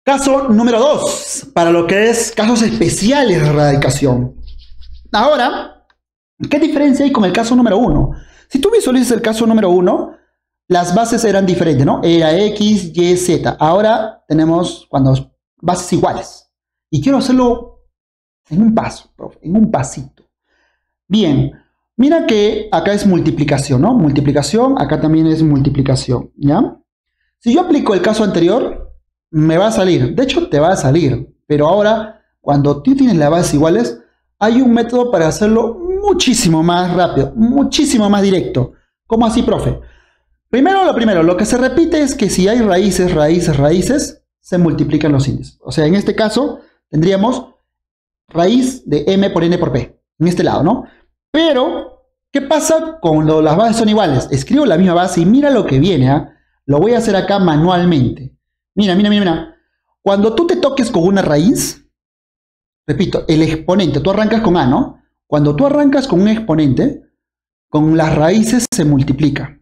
Caso número 2, para lo que es casos especiales de radicación. Ahora, ¿qué diferencia hay con el caso número 1? Si tú visualizas el caso número 1, las bases eran diferentes, ¿no? Era X, Y, Z. Ahora tenemos bases iguales. Y quiero hacerlo en un paso, profe, en un pasito. Bien, mira que acá es multiplicación, ¿no? Multiplicación, acá también es multiplicación, ¿ya? Si yo aplico el caso anterior, me va a salir. De hecho, te va a salir. Pero ahora, cuando tú tienes las bases iguales, hay un método para hacerlo muchísimo más rápido, muchísimo más directo. ¿Cómo así, profe? Primero, lo que se repite es que si hay raíces, se multiplican los índices. O sea, en este caso, tendríamos raíz de m por n por p. En este lado, ¿no? Pero, ¿qué pasa cuando las bases son iguales? Escribo la misma base y mira lo que viene, ¿eh? Lo voy a hacer acá manualmente. Mira. Cuando tú te toques con una raíz, repito, el exponente, tú arrancas con A, ¿no? Cuando tú arrancas con un exponente, con las raíces se multiplica.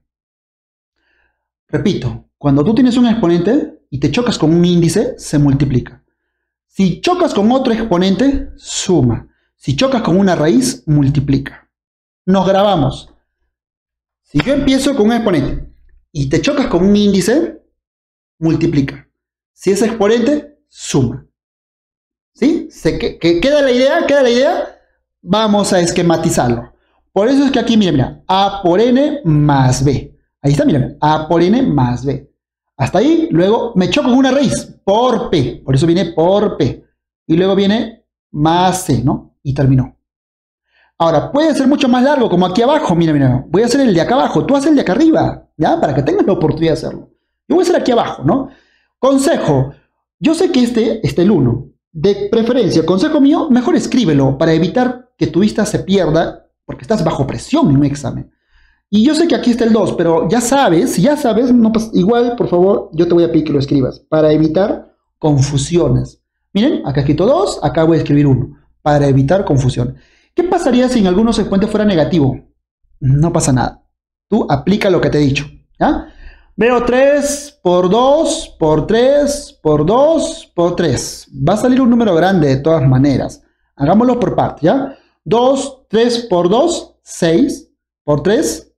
Repito, cuando tú tienes un exponente y te chocas con un índice, se multiplica. Si chocas con otro exponente, suma. Si chocas con una raíz, multiplica. Nos grabamos. Si yo empiezo con un exponente y te chocas con un índice, multiplica. Si es exponente, suma. ¿Sí? ¿Queda la idea? Vamos a esquematizarlo. Por eso es que aquí, mira, A por N más B. Ahí está, mira, A por N más B. Hasta ahí, luego me choco con una raíz por P. Por eso viene por P. Y luego viene más C, ¿no? Y terminó. Ahora, puede ser mucho más largo, como aquí abajo. Mira. Voy a hacer el de acá abajo. Tú haces el de acá arriba, ¿ya? Para que tengas la oportunidad de hacerlo. Yo voy a hacer aquí abajo, ¿no? Consejo. Yo sé que este es el 1. De preferencia, consejo mío, mejor escríbelo para evitar que tu vista se pierda, porque estás bajo presión en un examen. Y yo sé que aquí está el 2, pero ya sabes, no pasa, igual, por favor, yo te voy a pedir que lo escribas, para evitar confusiones. Miren, acá he escrito 2, acá voy a escribir 1, para evitar confusión. ¿Qué pasaría si en algunos exponentes fuera negativo? No pasa nada. Tú aplica lo que te he dicho, ¿ya? Veo 3 por 2, por 3, por 2, por 3. Va a salir un número grande de todas maneras. Hagámoslo por partes, ¿ya? 2, 3 por 2, 6. Por 3,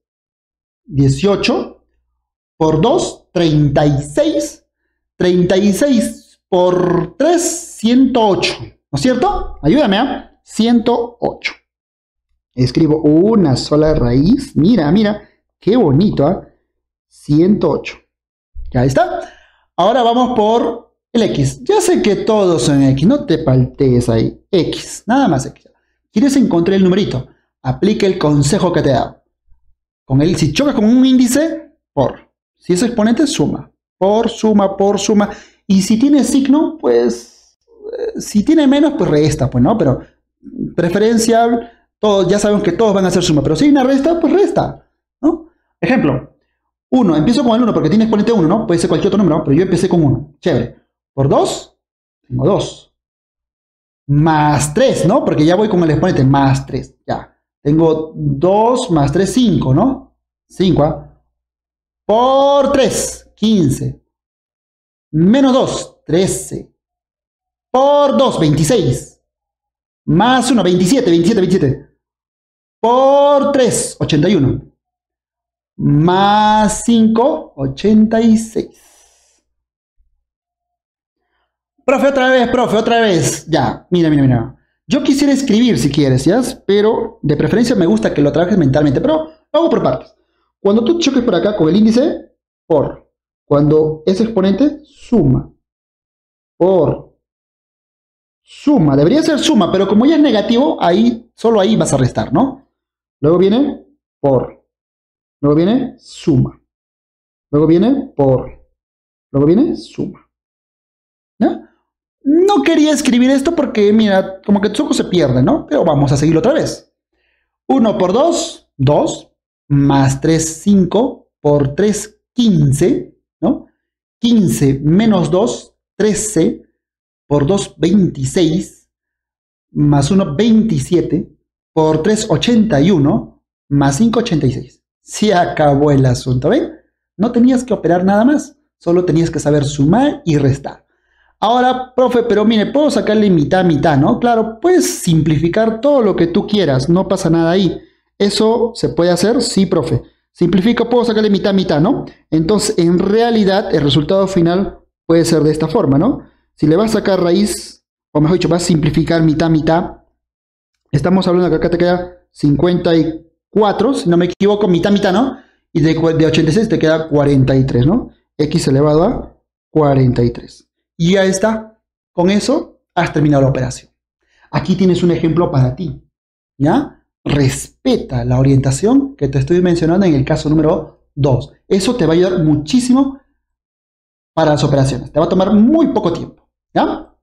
18. Por 2, 36. 36 por 3, 108. ¿No es cierto? Ayúdame, ¿eh? 108. Escribo una sola raíz. Mira, qué bonito, ¿eh? 108. Ya está. Ahora vamos por el X. Ya sé que todos son X. No te paltees ahí. X. Nada más X. ¿Quieres encontrar el numerito? Aplica el consejo que te he dado. Si chocas con un índice, por. Si es exponente, suma. Por suma. Y si tiene signo, pues... si tiene menos, pues resta, pues no. Pero preferencial, ya sabemos que todos van a hacer suma. Pero si hay una resta, pues resta, ¿no? Ejemplo. 1, empiezo con el 1 porque tiene exponente 1, ¿no? Puede ser cualquier otro número, pero yo empecé con 1. Chévere. Por 2, tengo 2. Más 3, ¿no? Porque ya voy con el exponente, más 3. Ya. Tengo 2 más 3, 5, ¿no? 5, ¿ah? Por 3, 15. Menos 2, 13. Por 2, 26. Más 1, 27. Por 3, 81. Más 5, 86. Profe, otra vez. Ya, mira. Yo quisiera escribir si quieres, ¿ya? Pero de preferencia me gusta que lo trabajes mentalmente. Pero lo hago por partes. Cuando tú choques por acá con el índice, por. Cuando es exponente, suma. Por. Suma. Debería ser suma, pero como ya es negativo, solo ahí vas a restar, ¿no? Luego viene por. Luego viene suma. Luego viene por. Luego viene suma. ¿Ya? No quería escribir esto porque, mira, como que tus ojos se pierden, ¿no? Pero vamos a seguirlo otra vez. 1 por 2, 2. Más 3, 5. Por 3, 15, ¿no? 15 menos 2, 13. Por 2, 26. Más 1, 27. Por 3, 81. Más 5, 86. Se acabó el asunto, ¿ven? No tenías que operar nada más, solo tenías que saber sumar y restar. Ahora, profe, pero mire, puedo sacarle mitad, mitad, ¿no? Claro, puedes simplificar todo lo que tú quieras, no pasa nada ahí. ¿Eso se puede hacer? Sí, profe. Simplifico, puedo sacarle mitad, mitad, ¿no? Entonces, en realidad, el resultado final puede ser de esta forma, ¿no? Si le vas a sacar raíz, o mejor dicho, vas a simplificar mitad, mitad, estamos hablando que acá te queda 54, si no me equivoco, mitad, mitad, ¿no? Y de 86 te queda 43, ¿no? X elevado a 43. Y ya está. Con eso has terminado la operación. Aquí tienes un ejemplo para ti, ¿ya? Respeta la orientación que te estoy mencionando en el caso número 2. Eso te va a ayudar muchísimo para las operaciones. Te va a tomar muy poco tiempo, ¿ya?